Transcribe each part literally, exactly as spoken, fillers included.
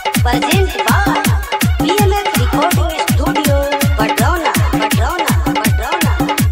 Present by B M X Recording Studio, Padrona, Padrona, Padrona.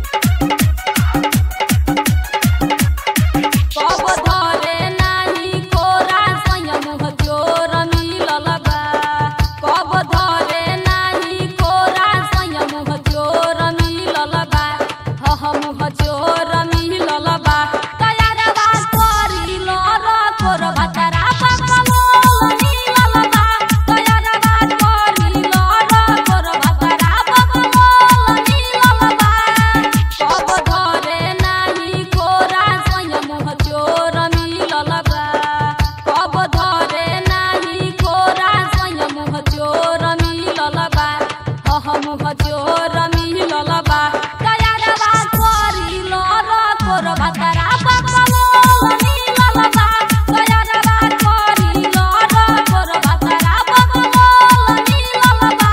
कबधरे नाही कोरा संयम हजोर मिलल बा कबधरे नाही कोरा संयम हजोर मिलल बा हम हजोर मिलल बा तैयारवा करी लर तोर भतरा पकलो मिलल बा तैयारवा करी लर तोर भतरा पकलो मिलल बा कबधरे नाही कोरा संयम हजोर मिलल बा कबधरे नाही कोरा संयम हजोर मिलल बा हम हजोर मिलल बा तैयारवा करी लर तोर भतरा पकलो मिलल बा तैयारवा करी लर तोर भतरा पकलो मिलल बा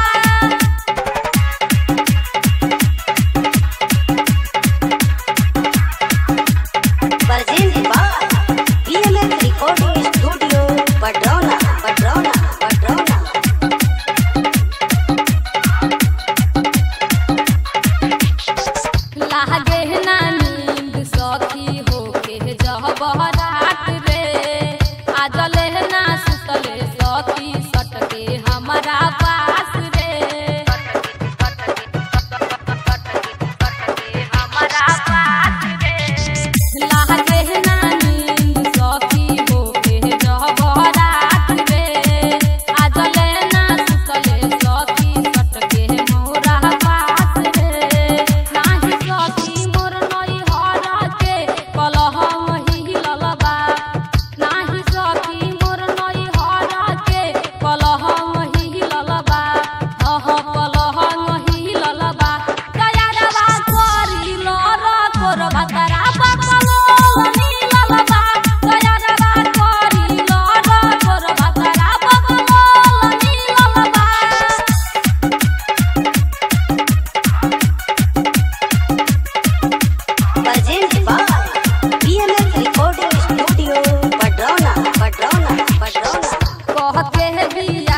Present by B M X Recording Studio, Padrona, Padrona, Padrona. लागे ना नींद सखी होके जब रात रे आज लेना सुतले सखी सटके हमारा पास रे हमारा पास रे लागे ना नींद सखी होके जब रात रे आज लेना सुतले सखी सटके मोरा पास रे नाही सखी मोर नई हर के कलह हिलल बा नाही सखी मोर नई हर के कलह हिलल बा हह कलह हिलल बा तैयारवा करी लर तोर भतरा पकलो मिलल बा तैयारवा करी लर तोर भतरा पकलो मिलल बा Present by B M X Recording Studio, Padrona, Padrona, Padrona. कहते बिया